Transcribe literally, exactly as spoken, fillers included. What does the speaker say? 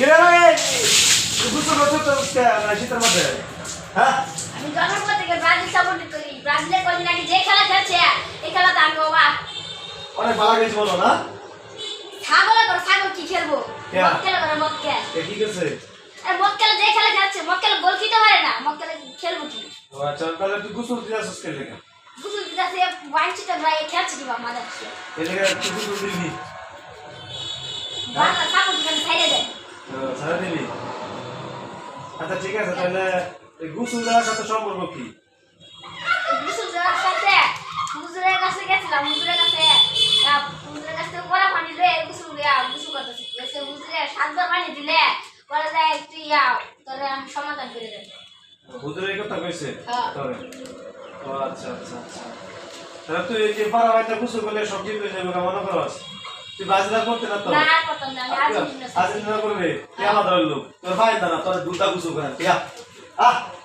গুছু করছো তো শীতের মধ্যে হ্যাঁ আমি জন্মের পর থেকে ব্রাজিল সাপোর্ট করি ব্রাজিলের কদিন আগে যে খেলা খেলছে এই খেলাতে আমি বাবা অনেক ভালো গেছে বলো না ছাগল আর ছাগল কি খেলবো মক্কেল করে মক্কেল এ কি করছে আর মক্কেল যে খেলা খেলছে মক্কেল গোল খেতে পারে না মক্কেল খেলবো কি ও আচ্ছা তাহলে তুই গুছু দিয়ে আসছিস কে লেখা গুছুল দিদাসে ওয়াইনচিটা ভাই খেলছে কি বা মাদার এ লেখা তুই গুছু দিবি বাংলা সাপোর্ট করে ছাইড়ে দেয় ছাড়া দিবি আচ্ছা ঠিক আছে তাহলে এই গুছু দেওয়ার সাথে সম্পর্ক কি গুছুল দেওয়ার সাথে হুজুরের কাছে গেছিলাম হুজুরের কাছে হুজুরের কাছে পড়া পানি রে গুছুল দেয়া গুছু করতেছে সে হুজুরে সাতবার পানি দিলে পরে যায় একটু ইয়া তাহলে আমি সমাধান করে দেব হুজুর এই কথা কইছে হ্যাঁ তবে ও আচ্ছা আচ্ছা আচ্ছা তাহলে তুই এই যে পাড়া বাইটা গুছু করলে সব ঠিক হয়ে যাবে মনে করস তুই বাজরা করতে না তো না করতাম না আমি আর্জেন্টিনা আর্জেন্টিনা করবে কে আমাদের লোক তোর ভাই না তোর দুটা গুছু করে আহ